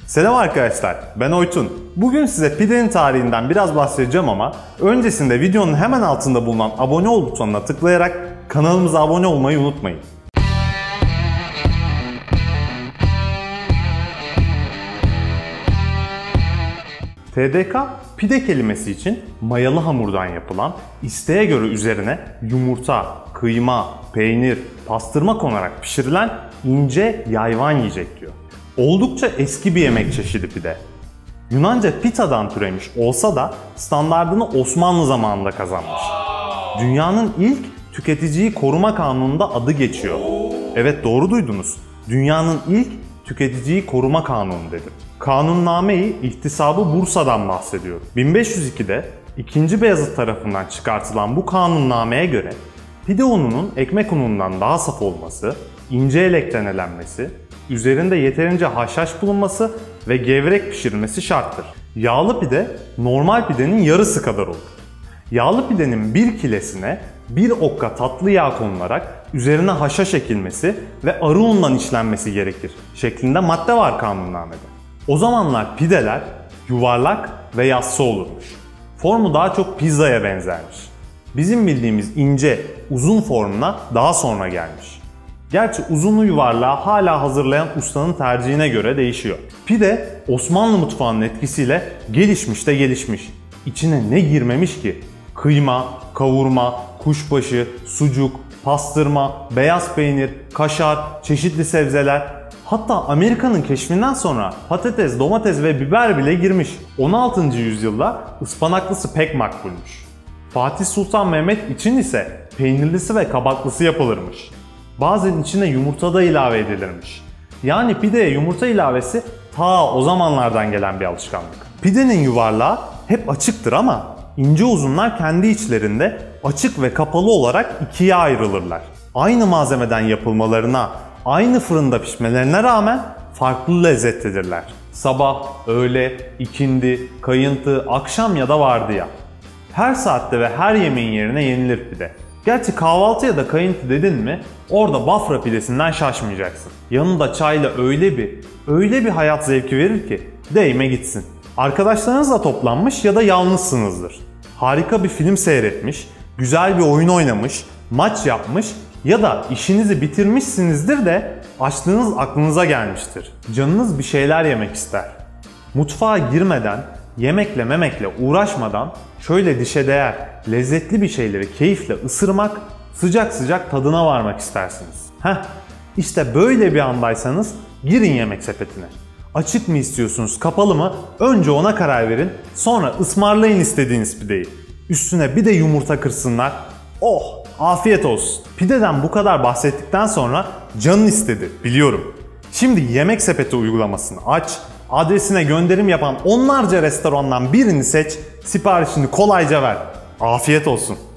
Selam arkadaşlar, ben Oytun. Bugün size pidenin tarihinden biraz bahsedeceğim ama öncesinde videonun hemen altında bulunan abone ol butonuna tıklayarak kanalımıza abone olmayı unutmayın. TDK, pide kelimesi için mayalı hamurdan yapılan, isteğe göre üzerine yumurta, kıyma, peynir, pastırma konarak pişirilen ince yayvan yiyecek diyor. Oldukça eski bir yemek çeşidi pide. Yunanca pita'dan türemiş olsa da standardını Osmanlı zamanında kazanmış. Dünyanın ilk tüketiciyi koruma kanununda adı geçiyor. Evet, doğru duydunuz. Dünyanın ilk tüketiciyi koruma kanunu dedim. Kanunname-i İhtisab-ı Bursa'dan bahsediyor. 1502'de 2. Beyazıt tarafından çıkartılan bu kanunnameye göre pide ununun ekmek unundan daha saf olması, ince elekten elenmesi, üzerinde yeterince haşhaş bulunması ve gevrek pişirilmesi şarttır. Yağlı pide normal pidenin yarısı kadar olur. Yağlı pidenin bir kilesine bir okka tatlı yağ konularak üzerine haşhaş ekilmesi ve arı unundan işlenmesi gerekir şeklinde madde var kanunnamede. O zamanlar pideler yuvarlak ve yassı olurmuş. Formu daha çok pizzaya benzermiş. Bizim bildiğimiz ince, uzun formuna daha sonra gelmiş. Gerçi uzunlu yuvarlağı hala hazırlayan ustanın tercihine göre değişiyor. Pide Osmanlı mutfağının etkisiyle gelişmiş de gelişmiş. İçine ne girmemiş ki? Kıyma, kavurma, kuşbaşı, sucuk, pastırma, beyaz peynir, kaşar, çeşitli sebzeler. Hatta Amerika'nın keşfinden sonra patates, domates ve biber bile girmiş. 16. yüzyılda ıspanaklısı pek makbulmuş. Fatih Sultan Mehmet için ise peynirlisi ve kabaklısı yapılırmış. Bazen içine yumurta da ilave edilirmiş. Yani pideye yumurta ilavesi ta o zamanlardan gelen bir alışkanlık. Pidenin yuvarlağı hep açıktır ama ince uzunlar kendi içlerinde açık ve kapalı olarak ikiye ayrılırlar. Aynı malzemeden yapılmalarına, aynı fırında pişmelerine rağmen farklı lezzettedirler. Sabah, öğle, ikindi, kayıntı, akşam ya da vardiya. Her saatte ve her yemeğin yerine yenilir pide. Gerçi kahvaltı ya da kayıntı dedin mi orada Bafra pidesinden şaşmayacaksın. Yanında çayla öyle bir hayat zevki verir ki değme gitsin. Arkadaşlarınızla toplanmış ya da yalnızsınızdır. Harika bir film seyretmiş, güzel bir oyun oynamış, maç yapmış ya da işinizi bitirmişsinizdir de açlığınız aklınıza gelmiştir. Canınız bir şeyler yemek ister. Mutfağa girmeden, yemekle memekle uğraşmadan şöyle dişe değer, lezzetli bir şeyleri keyifle ısırmak, sıcak sıcak tadına varmak istersiniz. İşte böyle bir andaysanız girin yemek sepetine. Açık mı istiyorsunuz, kapalı mı? Önce ona karar verin, sonra ısmarlayın istediğiniz pideyi. Üstüne bir de yumurta kırsınlar. Oh, afiyet olsun. Pideden bu kadar bahsettikten sonra canın istedi, biliyorum. Şimdi yemek sepeti uygulamasını aç, adresine gönderim yapan onlarca restorandan birini seç, siparişini kolayca ver. Afiyet olsun.